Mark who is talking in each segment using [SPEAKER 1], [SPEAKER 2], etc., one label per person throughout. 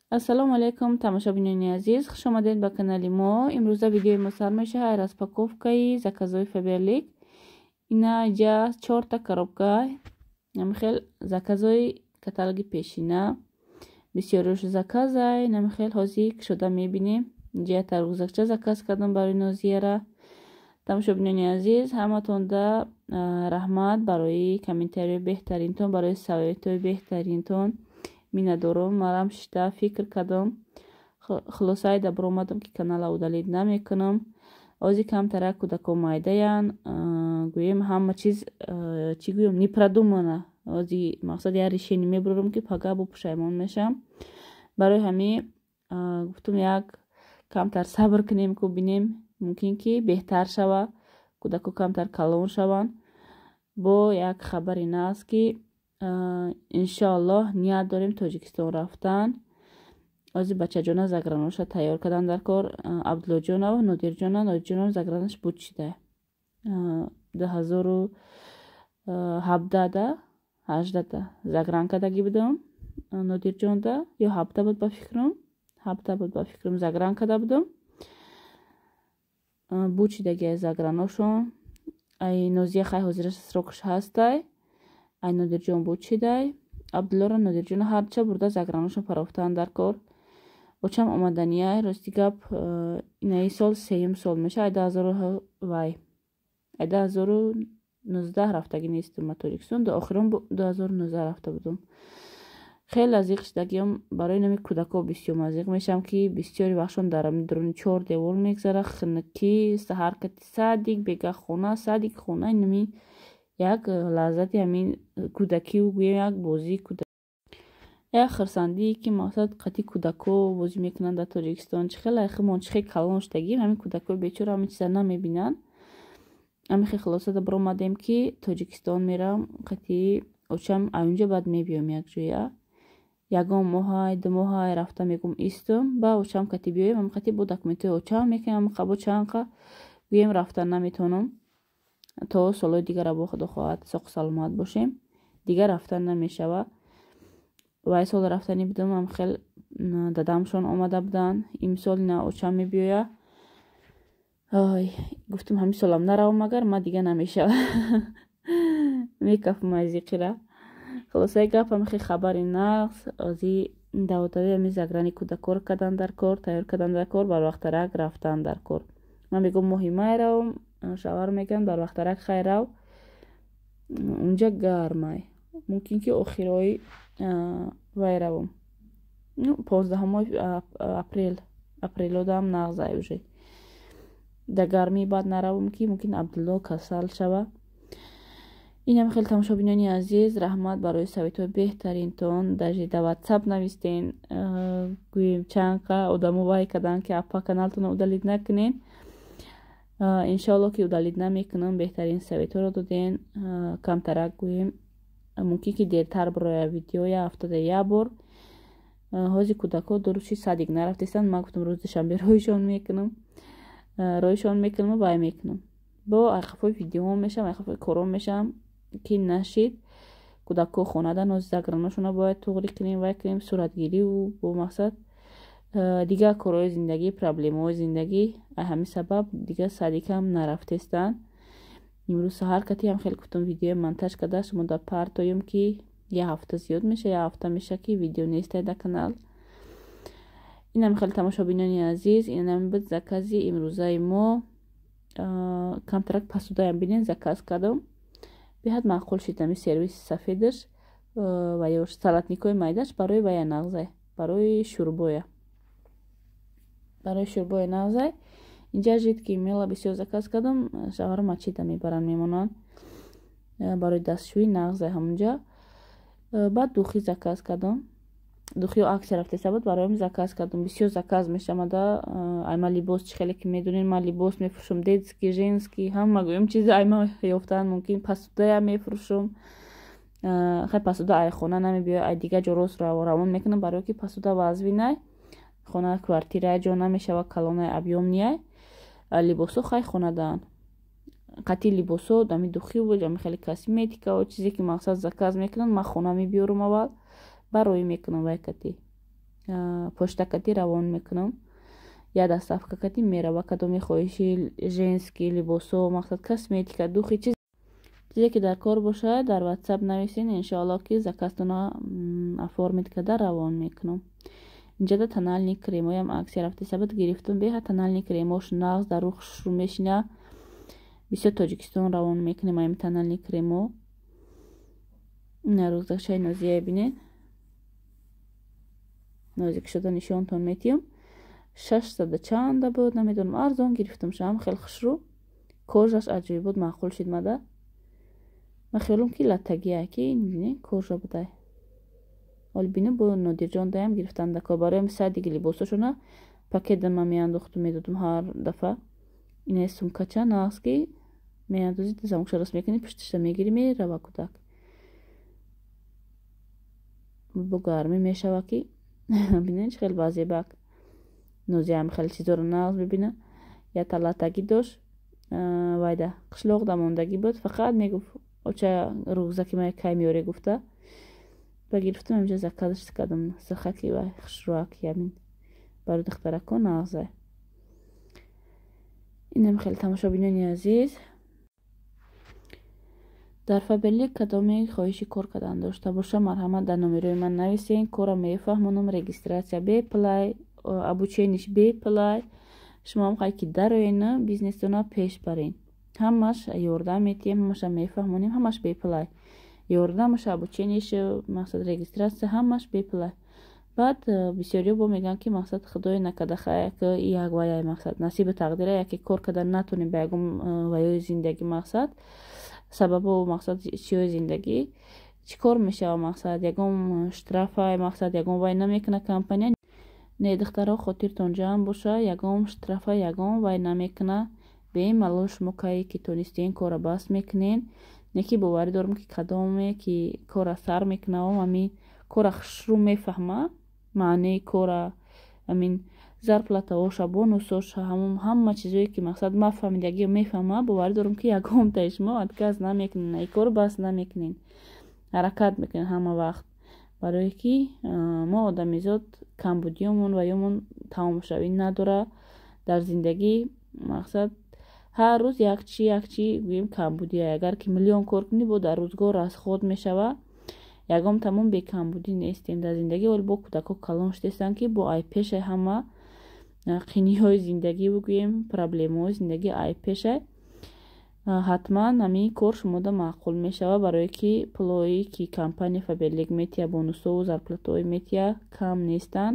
[SPEAKER 1] ассалому алайкум тамошобинони азиз, хуш омадед ба канали мо. имрӯза видеои мо сар мешавад распаковкаи заказои Фаберлик. ина ҷа 4 коробка намихел заказои каталоги пешина бисёрш заказай намихел ҳозир шуда мебинем. ҷа тарғузакча заказ кардам барои нозияра. тамошобинони азиз, ҳаматонда раҳмат барои комментарии беҳтаринтон, барои савоятои беҳтаринтон миннатдорам. марам шита фикр кардам, хулоса айда баромадам ки канала удалид намекунам. ози камтара кӯдако майдаян, гӯем ҳама чиз чӣ гӯем непродумана. ози мақсад як решение мебарам ки пагабу пушаймон мешам. барои ҳамин гуфтам як камтар сабр кунем ки бинем мумкин ки беҳтар шава, кӯдако камтар калон шаванд. бо як хабари наст ки иншоаллоҳ ният дорем тоҷикистон рафтан. ози бачаҷона заграноша тайёр кардан дар кор. абдуллоҷонова нодирҷонова загранош буд шида 2017 загран кардагӣ будам. нодирҷонда ё 7 буд ба фикрам загран карда будам. буд шидаги заграношон ай нозия хай ҳозира срокш ҳастай. ай нодирҷон буд шидай. абдуллора нодирҷона ҳарча бурда заграношон парофтан дар кор. очам омаданияй рости гап инаи сол 3 сол меша. ай 2019 рафтагӣ нестам ба тоҷикистон. до охирон 2019 рафта будам. хеле азиқ шидагиам. барои нами кӯдако бисёр азиқ мешам ки бисёри вақтшон дар дуруни 4 девор мегзара. хинакӣ ҳаракати садик бега хона садик хона нами як лаззати ҳамин кӯдакию гӯем як бозии кӯдакӣ, як хирсандие ки мақсад қати кӯдако бозӣ мекунанд дар тоҷикистон. чӣ хеле химон чӣ хеле калон шудагим. ҳамин кӯдакои бечора ҳамин чиза намебинанд. ҳамин хел хулосада баромадем ки тоҷикистон мерам. қати очам аёнҷа баъд мебиём якҷоя. ягон моҳай ду моҳай рафта мегум истум. ба очам қати биёем ҳамин қати бо документои очам мекунам. ҳамин қабо чанқа гӯем рафта наметонам. то солҳои дигар бо худо хоҳад соғ саломат бошем. дигар рафта намешава. вай сол рафтанӣ будам. ҳам хел дадамшон омада буданд. имсол ина очам мебиёя. гуфтам ҳамин солам наравам агар ма дига намешава. мекафам азиқира. хулосаи гап ҳамин хел хабари нағз ози давотави ҳамин заграни кӯдакор кардан дар кор, тайёр кардан дар кор, барвақтарак рафтан дар кор. ман мегум моҳи май равам. шавҳар мегӯянд барвақтарак хай рав. унҷа гармай. мумкин ки охирои вай равам. 15 апрелодам нағзай уже. дар гармии баъд наравам ки мумкин абдулло касал шава. инам хел тамошобинони азиз, раҳмат барои савоятои беҳтаринтон. даже дар ватсап навистен гӯем чанқа одамо вай карданд ки апа каналтона удалид накунен. иншоалло ки удалид намекунам. беҳтарин савояторо доден. камтарак гӯем мумкин ки дертар бароя видео я ҳафтада як бор. ҳозир кӯдако дуруши садик нарафтестанд. ман гуфтам рӯзи душанбе роҳишон мекунам ва вай мекунам. бо айқафои видеоҳо мешам, айқафои коро мешам ки нашид. кӯдако хонада нози заграношона бояд туғри кунем, вай кунем суратгирию бо мақсад дигар корои зиндагӣ, проблемаҳои зиндагӣ. ҳамин сабаб дигар садикам нарафтестанд. имрӯз саҳар катиам хеле гуфтам видео монтаж карда шумо дар партоем ки як ҳафта зиёд меша, як ҳафта меша ки видео нестай дар канал. инам хеле тамошобинони азиз, инам буд закази имрӯзаи мо. камтарак пасудаям бинен заказ кардам. беҳад маъқул шид ҳамин сервиси сафедаш ва ё салатникои майдаш барои вая нағзай, барои шӯрбоя нағзай. инҷа жид ки мела бисёр заказ кардам. шавҳарам ачида мебаранд мемонанд барои дастшӯи нағзай ҳамунҷа. баъд духӣ заказ кардам. духиё аксия рафтеста буд. бароям заказ кардам. бисёр заказ мешамада. ай ман либос чӣ хеле ки медонем, ман либос мефурӯшам, детский, женский, ҳама гӯем чизи ай ман ёфтаанд. мумкин посудая мефурӯшам. хай посуда ай хона намебиёя. ай дигар ҷо рост равон мекунам барое ки посуда вазвинай хона квартирае ҷо намешава калонай объёмнияй. либосо хай хонадаанд. қати либосо дами духӣ буд, ами хеле косметика чизе ки мақсад заказ мекунанд. ман хона мебиёрам аввал барои мекунам вай кати. поштакати равон мекунам. Я доставкакати мерава кадоми хоҳиши женский либосо мақсад косметика духи чизе ки дар кор бошад дар ватсап нависен иншоалло ки заказтона оформид када равон мекунам. инҷода тональни кремоям аксия рафти сабат гирифтум беҳа тональни кремош нағз дар рух шурӯъ мешина бисёр тоҷикистон равон мекунем ами тональни кремо. ина рӯзакшаи нозия бинед нозик шуда нишонтон метиҳам 600 чанда буд намедонам арзон гирифтам шам хел хушрӯ кожаш аҷиб буд маъқул шид мада ма хиёлам ки латтагия ки бинед кожа будай ҳол бинем бо нодирҷон даям гирифтам да кор бароям садиги либосошона пакета ма меандохтум медодум ҳар дафъа ина сумкача нағз ки меандозӣ замокшарос мекунӣ пуштиша мегирӣ мерава кӯдак бо гармӣ мешава ки бинед хел базебак нозиам хел чизоро нағз бибина ята латтагӣ дошт вайда қишлоқ дамондагӣ буд фақат мегуфт оча рӯзаки ма кай меёре гуфта ба гирифтам инҷа заказш кардам сахаки вай хушрӯак ямин барои духтаракон нағзай. инам хеле тамошобинони азиз дар Faberlic кадоме хоҳиши кор кардан дошта боша марҳамат дар номерои ман нависен кора мефаҳмонам регистратсия беплай обучениш беплай шумоам хайки дароена бизнесона пеш барен ҳамаш ёрдам метиҳем ҳамаша мефаҳмонем ҳамаш беплай ёрдамаш обучениш мақсад регистратсия ҳамаш беплай баъд бисёриё бо мегӯянд ки мақсад худое накарда хая ки як ва як мақсад насиби тақдира яке кор карда натонем ба ягон ваёи зиндагӣ мақсад сабабу мақсад чиёи зиндагӣ чӣ кор мешава мақсад ягон штрафай мақсад ягон вай намекуна компания не духтаро хотиртон ҷамъ боша ягон штрафа ягон вай намекуна беmalol шумо кае ки тонистен кора бас мекунен не ки боварӣ дорам ки кадоме ки кора сар мекунавам ами кора хушрӯ мефаҳма маънии кора амин зарплатаоша бонусоша ҳама чизое ки мақсад ма фаҳмидагиро мефаҳма боварӣ дорам ки ягонтаи шумо отказ намекунен и кор бас намекунен ҳаракат мекунен ҳама вақт барое ки мо одамизод камбудиёмон ва ёмон тамомошавӣ надора дар зиндагӣ мақсад ҳар рӯз якчи гӯем камбудия агар ки миллион кор кунӣ бо дар рӯзгор расход мешава ягон тамом бекамбудӣ нестем дар зиндагӣ вале бо кӯдако калон шудестанд ки бо айпешай ҳама қиниҳои зиндагӣ бигӯем проблемаҳои зиндагӣ айпешай ҳатман ҳамин кор шумода маъқул мешава барое ки пулҳои ки компания Faberlic метиҳа бонусову зарплатаҳои метиҳа кам нестанд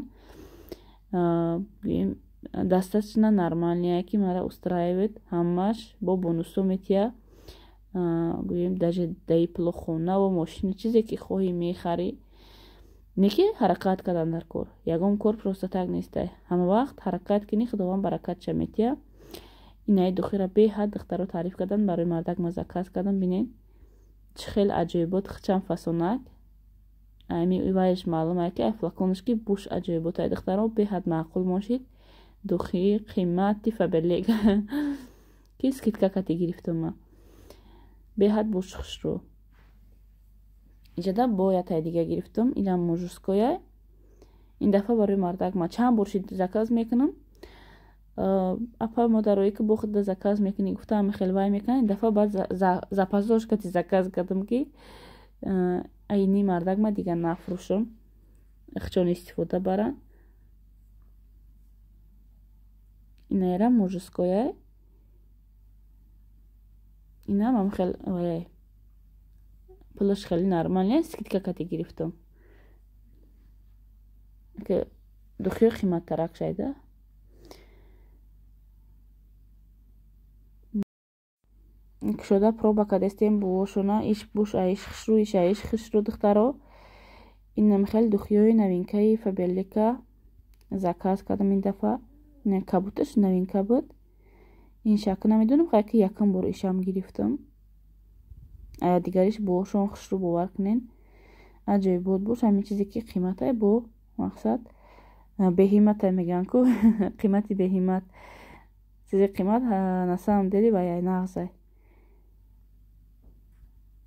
[SPEAKER 1] гӯем достаточно нормальная ки мара устраивает ҳамаш бо бонусо метиҳа гӯем даже даи пуло хонаву мошина чизе ки хоҳӣ мехарӣ не ки ҳаракат кардан дар кор ягон кор просто так нестай ҳама вақт ҳаракат кунӣ худованд баракатша метиҳа инаи духира беҳад духтаро таъриф кардан барои мардак ма заказ кардам бинед чӣ хел аҷоибот хичам фасонак ами вайш маълум ай ки ай флаконашки буш аҷоибот ай духтаро беҳад маъқул мошид духи қимати Faberlic ки скидка кати гирифтам ма беҳад буш хушрӯ иҷода бо ятай дига гирифтам инам мужскоя ин дафъа барои мардак ма чанд бор шид заказ мекунам апа модарое ки бо худа заказ мекунӣ гуфтам хел вай мекунам ин дафъа баъд запасдош кати заказ кардам ки айни мардак ма дига нафурӯшам ихчон истифода барам инаера мужскоя инам ам хел вай пулаш хеле нормальная скидка кати гирифтам ки духиё қиматтарак шайда кушода проба кардестем бошона иш буш аиш хушрӯ иш аиш хушрӯ духтаро инам хел духиёи новинкаи Faberlic заказ кардам ин дафъа кабуташ новинка буд ин шаку намедонам хай ки якум бор ишам гирифтам ая дигариш бошон хушрӯ бовар кунен аҷоибот буш ҳамин чизе ки қиматай бо мақсад беҳиматай мегӯянд ку қимати беҳимат чизи қимат на самом деле ва яй нағзай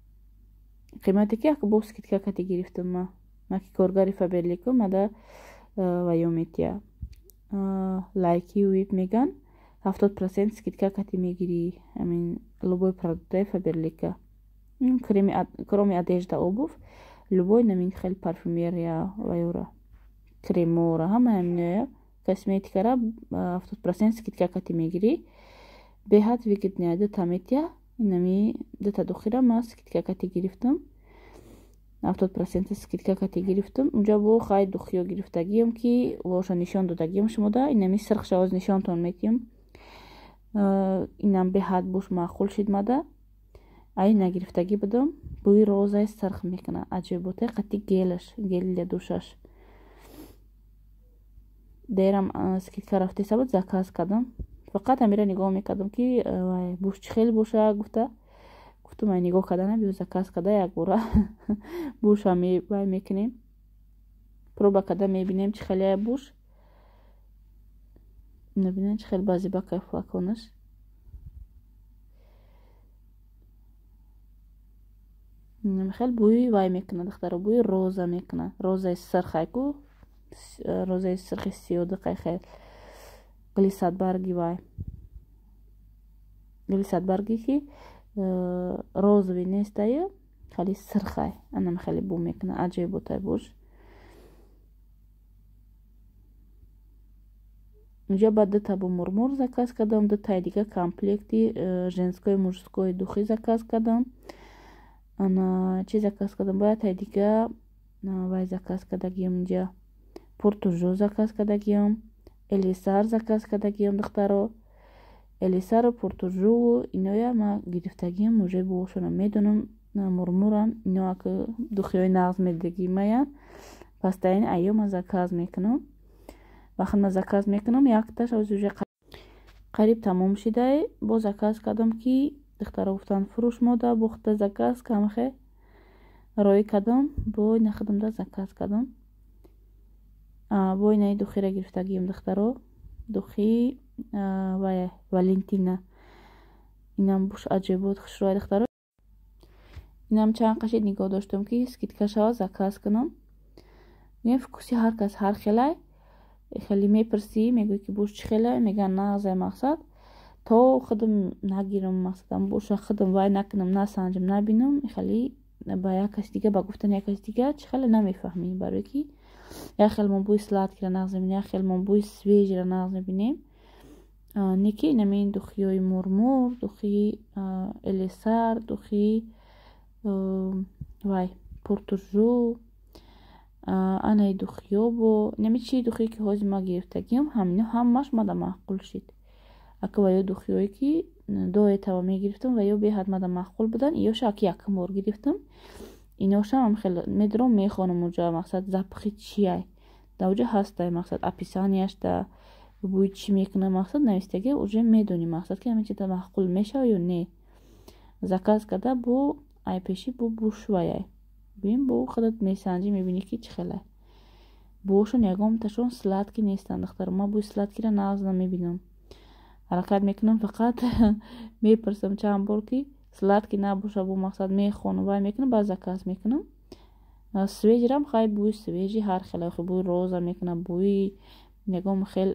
[SPEAKER 1] қимате ки бо скидка кати гирифтам ма ки коргари Faberlic мада ва ё метия лайки вип меган 70% скидка кати мегири амин любой продукты Фаберлика. Кроме одежда, обувь, любой намин хел парфюмерия ва юра кремора ҳама аминоя косметикара 70% скидка кати мегири. Беҳад выгодная дата метия инами дата духира ма скидка кати гирифтам 70% скидка кати гирифтам. Унҷа бо хай духиё гирифтагиям ки воша нишон додагиям шумода инами сирхша оз нишонтон метиям инам беҳад буш маъқул шидмада ай нагирифтагӣ будам бӯи розаи сирх мекуна аҷоиботаи қати гели душаш дерам скидка рафти сабад заказ кардам. Фақат амира нигоҳ мекардам ки буш чӣ хел боша гуфтам ай нигоҳ кардана биё заказ карда якбора буша вай мекунем проба карда мебинем чӣ хелая буш набинем чӣ хел базибакай флаконаш хел бӯи вай мекуна духтаро бӯи роза мекуна розаи сирхайку розаи сирхи сиёдақай хел глиссадбарги вай глиссадбарги ки розови нестаю хали сирхай анам хеле бу мекуна аҷоиботай буш. инҷа ба дата бо мурмур заказ кардам датаи дига комплекти женской мужской духи заказ кардам. ана чи заказ кардам бояд ай дига вай заказ кардагиам инҷа пуртужо заказ кардагиам элисар заказ кардагиам духтаро элисару пуртужу иноя ма гирифтагиам уже бошона медонам мурмурам ино ки духиёи нағз медагимаян пас дар ин айём ма заказ мекунам. вақте ма заказ мекунам якташ уже қариб тамом шидай бо заказ кардам ки духтаро гуфтанд фурӯш мода бухта заказ камахе роӣ кардам бо ина хидмда заказ кардам бо инаи духира гирифтагиам духтаро духи ва валентина инам буш аҷоибот хушрӯяй духтаро инам чанд қашид нигоҳ доштам ки скидка шава заказ кунам. ин вкуси ҳар кас ҳар хелай хеле мепурсӣ мегӯӣ ки буш чӣ хелай мегӯян нағзай мақсад то худам нагирам мақсадам боша худам вай накунам насанҷам набинам хеле ба як каси дига ба гуфтани як каси дига чӣ хеле намефаҳмӣ барое ки як хел мо бӯи сладкиро нағз мебинем як хел мо бӯи свежиро нағз мебинем неки инамин духиёи мурмур духи элисар духи вай пуртужу анаи духиёбо нами чи духие ки ҳозир ма гирифтагиам ҳамино ҳамаш мада маъқул шид ака ва ё духиёе ки доетава мегирифтам ва ё беҳад мада маъқул будан иёша аки якум бор гирифтам иношам хеле медорам мехонам уҷа мақсад запахи чияй да уҷа ҳастай мақсад описанияшда бӯи чӣ мекуна мақсад навистаги уже медонӣ мақсад ки ҳамин чида маъқул мешава ё не заказ карда бо айпеши бо бушваяй бин бо худат месанҷӣ мебинӣ ки чӣ хелай бошон ягонташон сладки нестанд духтаро ма бӯи сладкиро нағз намебинам ҳаракат мекунам фақат мепурсам чанд бор ки сладки набоша бо мақсад мехонам вай мекунам баъд заказ мекунам свежирам хай бӯи свежи ҳар хелай бӯи роза мекунам бӯи ягон хел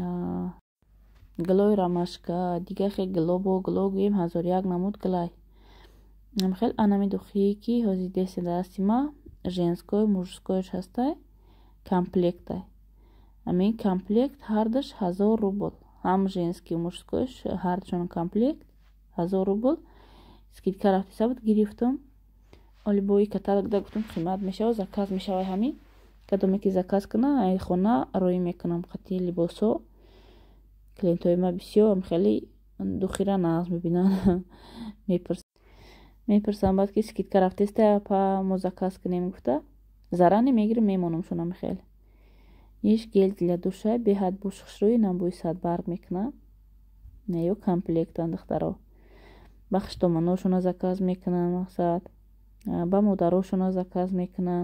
[SPEAKER 1] глои ромашка дига хел глобо гло гӯем ҳазор як намуд глай хел анами духие ки ҳозир дести дасти ма женской мужскойш ҳастай комплектай амин комплект ҳардаш 1000 рубл ҳам женский мужскойш ҳардашон комплект 1000 рубл скидка рафти сабад гирифтам оли бои каталогда гуфтам қимат мешава заказ мешава ҳамин кадоме ки заказ куна ай хона роӣ мекунам қати либосо клиентои ма бисёр хеле духира нағз мебинанд мепурсам баъд ки скидка рафтеста па мо заказ кунем гуфта зара намегирам мемонам шунам хел иш гел для душа беҳад буш хушрӯи намбӯи садбарг мекуна не ё комплектан духтаро ба хиштомоношона заказ мекунанд мақсад ба модарошона заказ мекунанд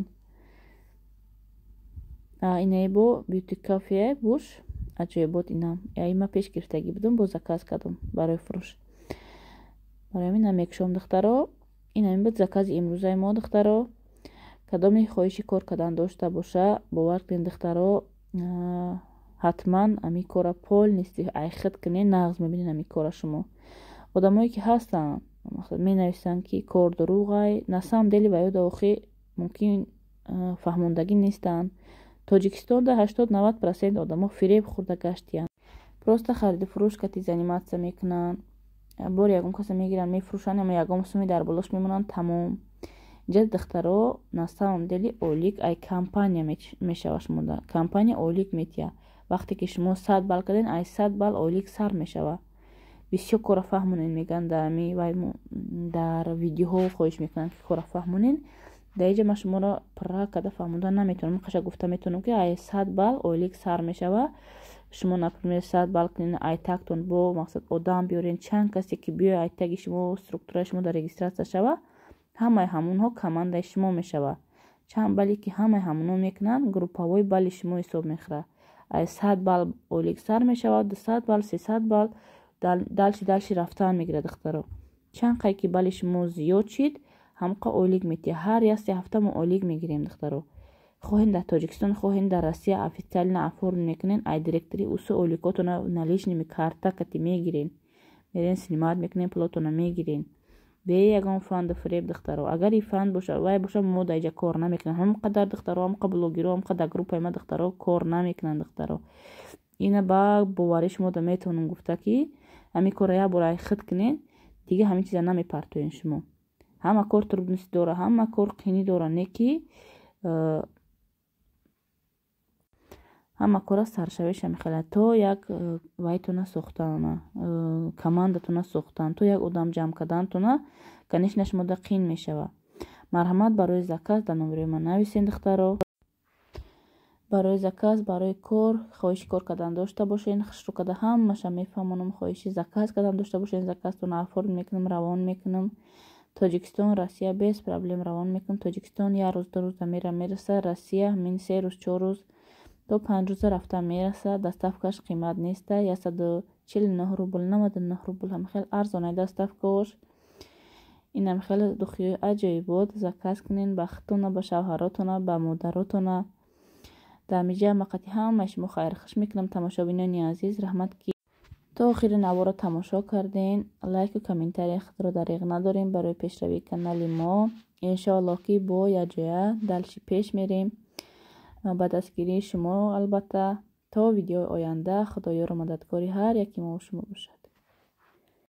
[SPEAKER 1] инаи бо бюти кафе буш аҷоибот инам ма пеш гирифтагӣ будам бо заказ кардам барои фурӯш барои ҳамин намекушом духтаро ин ҳамин буд закази имрӯзаи мо духтаро кадоме хоҳиши кор кардан дошта боша бовар кунед духтаро ҳатман ами кора полнистӣ айхит кунед, нағз мебинед ами кора шумо. одамое ки ҳастанд менависанд ки кор дуруғай, на самом деле ба ёда охи мумкин фаҳмондагӣ нестанд. тоҷикистонда 80-90% одамо фиреб хӯрда гаштиянд. просто хариду фурӯш кати заниматсия мекунанд. бор ягон каса мегиранд мефурӯшанд, ама ягон суми дар болош мемонанд, тамом. инҷа духтаро на самом деле олик ай компания мешава шумода. компания олик метия. вақте ки шумо 100 балл карден, ай 100 балл олик сар мешава. бисёр кора фаҳмонен меган дар видеоҳо хоҳиш мекунанд ки кора фаҳмонен. дар инҷа ман шуморо пра када фаҳмондан наметавонам. қаша гуфта метавонам ки ай 100 балл олик сар мешава. шумо например 100 балл кунен, ай тагтон бо мақсад одам биёрен, чанд касе ки биёй ай таги шумо, структураи шумо дар регистратсия шава, ҳамаи ҳамонҳо командаи шумо мешава. чанд балле ки ҳамаи ҳамонҳо мекунанд, группавои балли шумо ҳисоб мехӯрад. ай 100 балл олик сар мешава, 200 балл, 300 балл далши рафтан мегирад духтаро. чанд қай ки балли шумо зиёд шид, ҳамқа олик метия. ҳар ясе ҳафта мо олик мегирем духтаро. хоҳем дар тоҷикистон, хоҳем дар россия официально оформ мекунен, ай директори усу оликотона наличными карта кати мегирен, мерен снимат мекунен, плотона мегирен бе ягон фанду фиреб духтаро. агар и фанд боша, вай боша, мо дар инҷа кор намекунем. ҳамқадар духтаро, ҳамқа блогеро, ҳамқа дар группаи ма духтаро кор намекунанд духтаро. ина ба боварӣ шумода метавонам гуфта ки ҳамин кора як бор ай хит кунен, дига ҳамин чиза намепартоен шумо. ҳама кор трудности дора, ҳама кор қиёнӣ дора, не ки ҳама кора саршавиша мехелад. то як вайтона сохтана, командатона сохтан, то як одам ҷамъ кардантона, конечно шумода қиён мешава. марҳамат, барои заказ дар номерои ман нависен духтаро. барои заказ, барои кор, хоҳиши кор кардан дошта бошен, хушрӯ карда ҳамаша мефаҳмонам. хоҳиши заказ кардан дошта бошен, заказтона оформ мекунам, равон мекунам. тоҷикистон, россия без проблем равон мекунам. тоҷикистон як рӯз 2 рӯза мераса, россия мин 3 рӯз 4 рӯз то 5 рӯза рафта мераса. доставкаш қимат неста, 149 рубл, 99 рубл, ҳам хел арзонай доставкаош. инам хел духиёи аҷоибот. заказ кунен ба худтона, ба шавҳаротона, ба модаротона. дар миҷа мақати ҳамаи шумо хайрхуш мекунам. тамошобинони азиз, раҳмат ки то охири навора тамошо карден. лайку комментария худро дариғ надорем барои пешравии канали мо. иншоаллоҳ ки бо якҷоя далши пеш мерем ба дастгирии шумо. албатта то видеои оянда, худоёру мададкори ҳар яки мо шумо бошад.